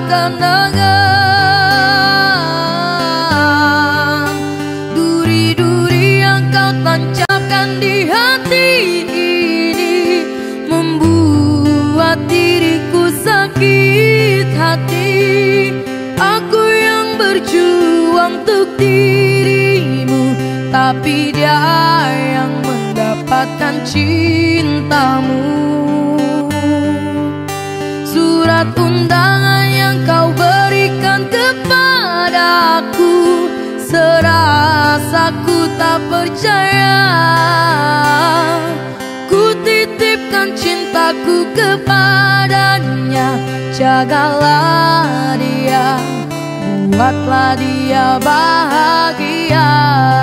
kenangan. Duri-duri yang kau tancapkan di hati ini mendapatkan cintamu. Surat undangan yang kau berikan kepadaku, serasa ku tak percaya. Ku titipkan cintaku kepadanya, jagalah dia, buatlah dia bahagia.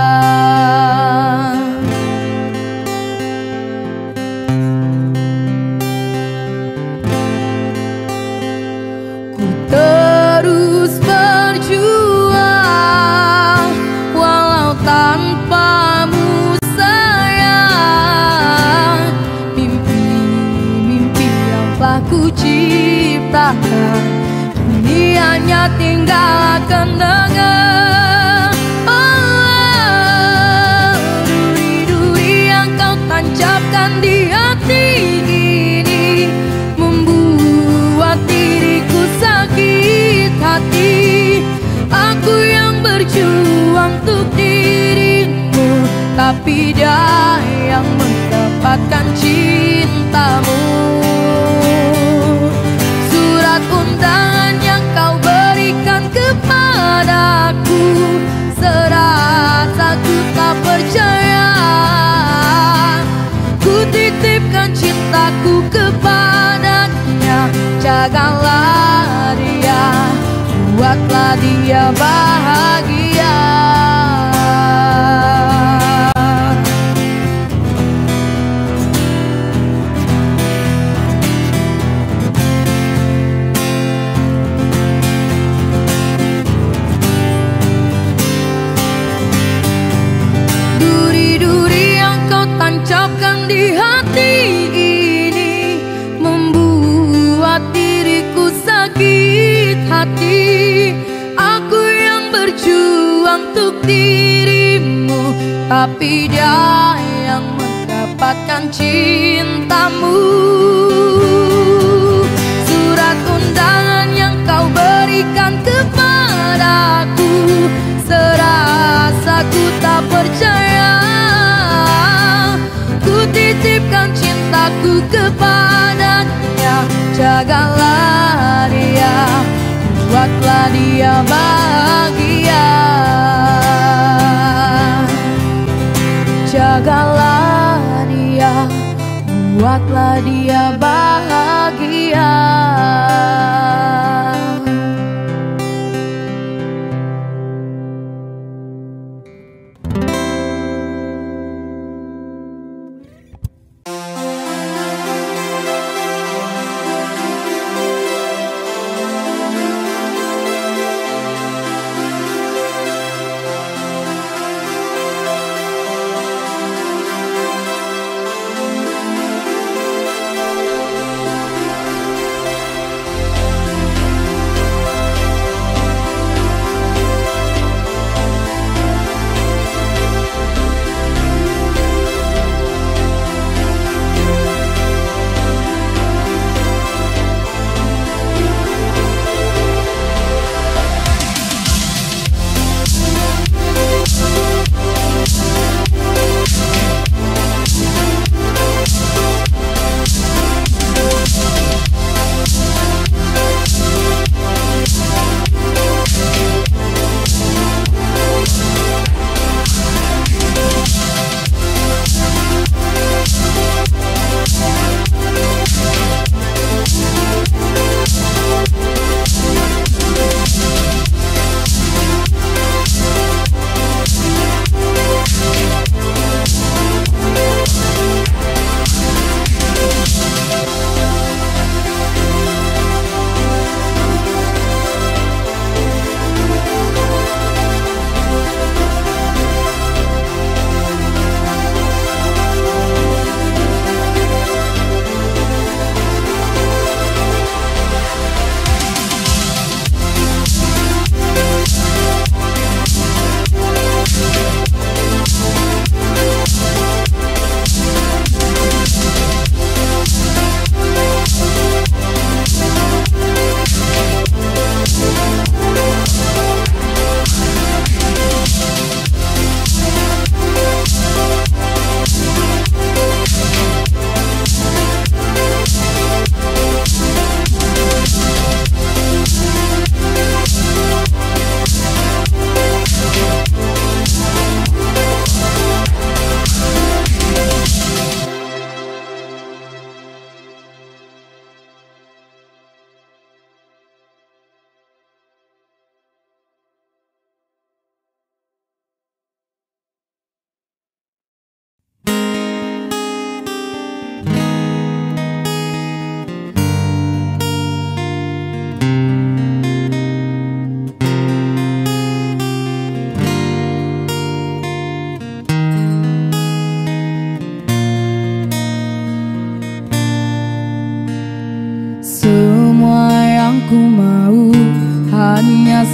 Ku terus berjuang walau tanpamu sayang. Mimpi-mimpi yang telah ku ciptakan kini hanya tinggal kenangan. Oh, duri-duri yang kau tancapkan di hati ini membuat diriku sakit hati. Aku yang berjuang untuk dirimu, tapi dia yang mendapatkan cintamu. Surat undangan yang kau berikan kepadaku, serasa ku tak percaya. Ku titipkan cintaku kepadanya, jagalah dia, buatlah dia bahagia. Duri-duri yang kau tancapkan di hati ini membuat diriku sakit hati. Aku yang berjuang untuk dirimu, tapi dia yang mendapatkan cintamu. Surat undangan yang kau berikan kepadaku, serasa ku tak percaya. Ku titipkan cintaku kepadanya, jagalah dia, buatlah dia bahagia. Jagalah dia, buatlah dia bahagia.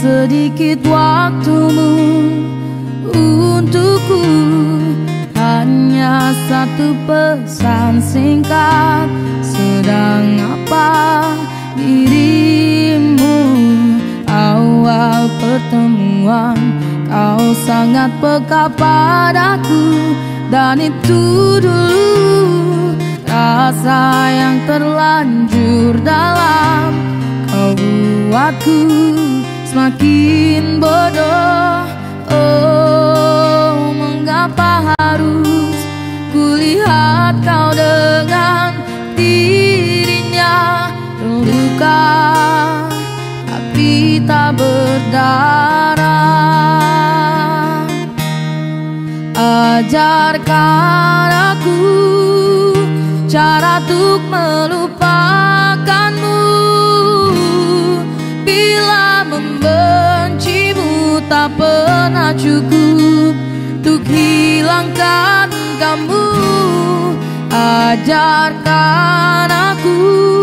sedikit waktumu untukku. Hanya satu pesan singkat, sedang apa dirimu? Awal pertemuan kau sangat peka padaku, dan itu dulu rasa yang terlanjur dalam. Kau buatku semakin bodoh. Oh, mengapa harus kulihat kau dengan dirinya terluka tapi tak berdarah. Ajarkan aku cara untuk melupakanmu. Bila membencimu tak pernah cukup untuk hilangkan kamu. Ajarkan aku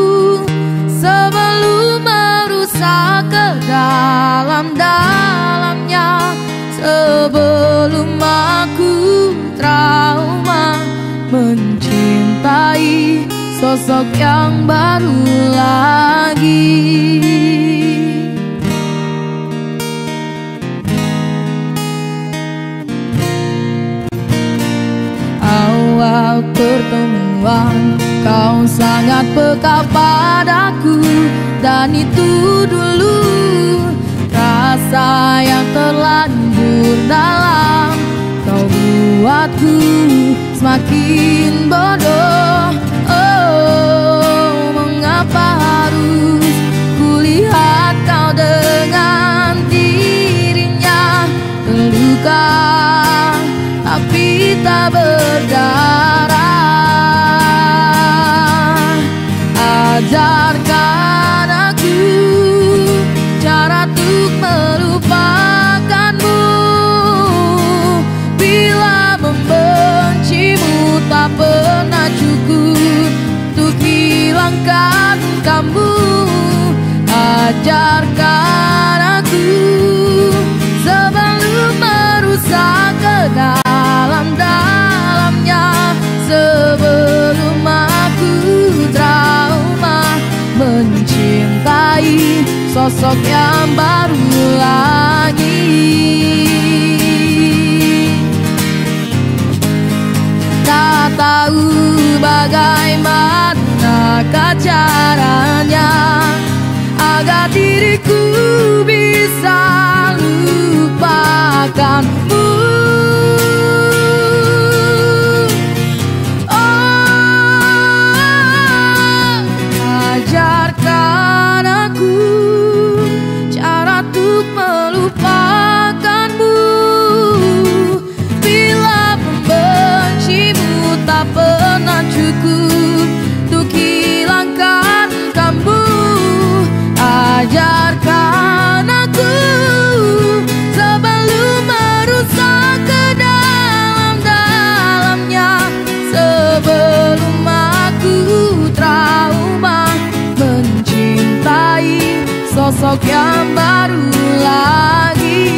sebelum merusak ke dalam-dalamnya, sebelum aku trauma mencintai sosok yang baru lagi. Awal pertemuan kau sangat peka padaku, dan itu dulu rasa yang terlanjur dalam. Kau buatku semakin bodoh. Oh, mengapa harus kulihat kau dengan dirinya terluka tapi tak berdarah. Ajarkan aku cara untuk melupakanmu. Bila membencimu tak pernah cukup untuk hilangkan kamu. Ajarkan aku sebelum merusak ke dalam-dalamnya, sebelum aku trauma mencintai sosok yang baru lagi. Tak tahu bagaimana caranya agar diriku bisa lupakanmu. Ajarkan aku cara untuk melupakanmu. Bila membencimu tak pernah cukup untuk hilangkan kamu. Ajarkan aku sebelum merusak ke dalam-dalamnya, sebelum aku trauma mencintai sosok yang baru lagi.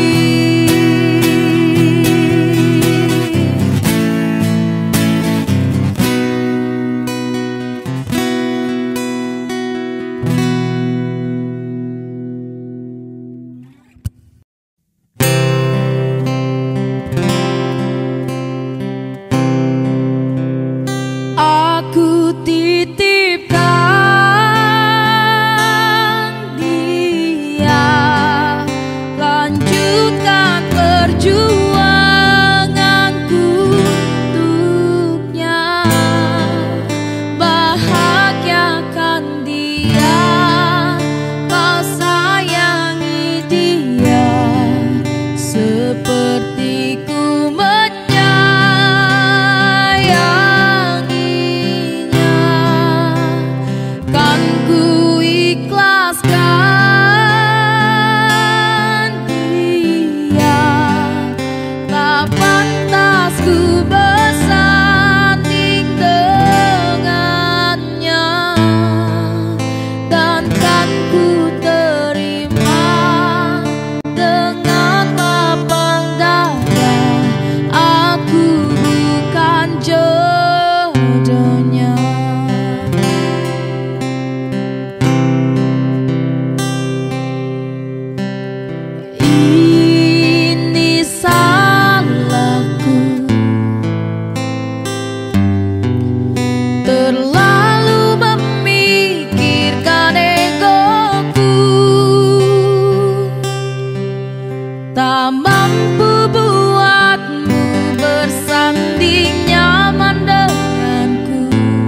tak mampu buatmu bersanding nyaman denganku,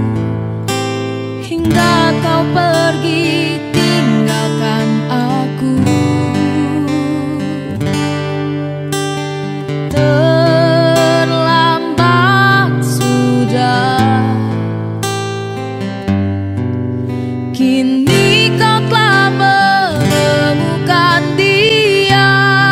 hingga kau pergi tinggalkan aku. Terlambat sudah, kini kau telah menemukan dia,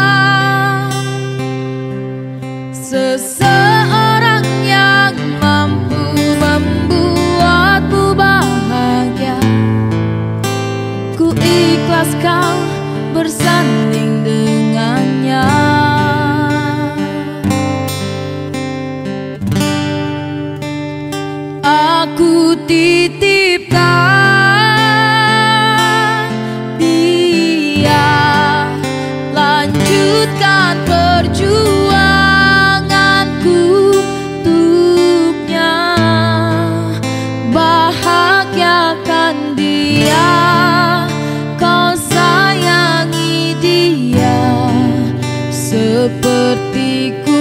seseorang yang mampu membuatmu bahagia. Ku ikhlas kau bersanding dengannya. Aku titipkan dia, lanjutkan perjuanganku untuknya, bahagiakan dia, kau sayangi dia sepertiku.